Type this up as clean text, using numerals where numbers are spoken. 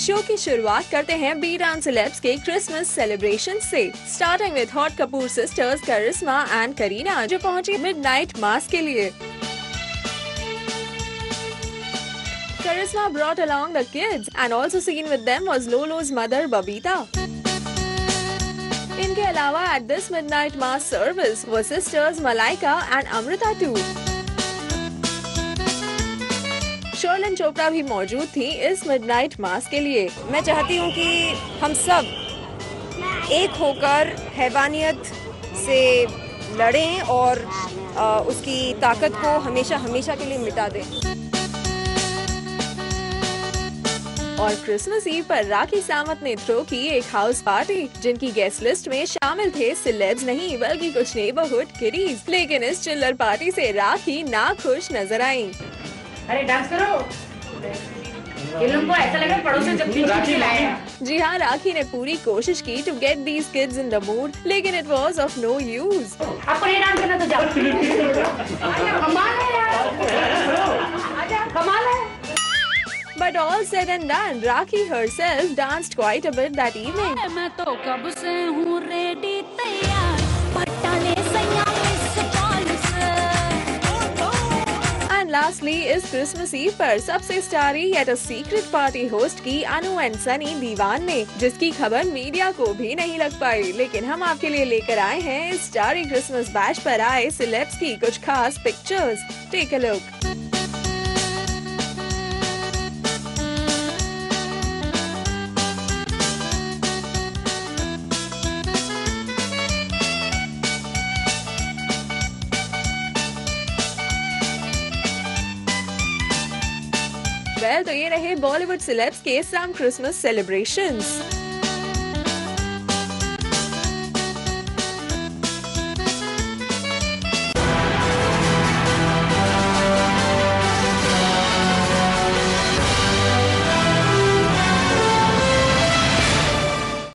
Show की शुरुआत करते हैं बी टाउन सेलेब्स के क्रिसमस सेलिब्रेशन से, starting with hot Kapoor sisters Karisma and Kareena, जो पहुंची मिडनाइट मास के लिए। Karisma brought along the kids and also seen with them was Lolo's mother Babita. इनके अलावा at this midnight mass service were sisters Malaika and Amrita too. Sherlyn Chopra भी मौजूद थी इस मिडनाइट मास के लिए। मैं चाहती हूँ कि हम सब एक होकर हैवानियत से लड़ें और उसकी ताकत को हमेशा हमेशा के लिए मिटा दें। और क्रिसमस ईव पर राखी सावंत ने थ्रो की एक हाउस पार्टी, जिनकी गेस्ट लिस्ट में शामिल थे सिलेब्स नहीं बल्कि कुछ नेबरहुड किडीज। लेकिन इस चिल्लर पार्टी से राखी ना खुश नजर आईं। अरे डांस करो, इन लोगों को ऐसा लगा पड़ोसन जब राखी लाए। जी हाँ, राखी ने पूरी कोशिश की to get these kids in the mood, लेकिन it was of no use. आपको नहीं डांस करना तो जाओ। कमाल है यार, कमाल है। But all said and done, Rakhi herself danced quite a bit that evening. मैं तो कब से हूँ रेडी तैयार, पटाले सयामिस कॉल्स। And lastly, इस Christmas Eve पर सबसे starry yet a secret party host की अनु एंड सनी दीवान ने, जिसकी खबर मीडिया को भी नहीं लग पाई। लेकिन हम आपके लिए लेकर आए हैं इस स्टारी क्रिसमस बैश पर आए सिलेब्स की कुछ खास पिक्चर्स। Take a look. तो ये रहे बॉलीवुड सेलेब्स के सम क्रिसमस सेलिब्रेशंस।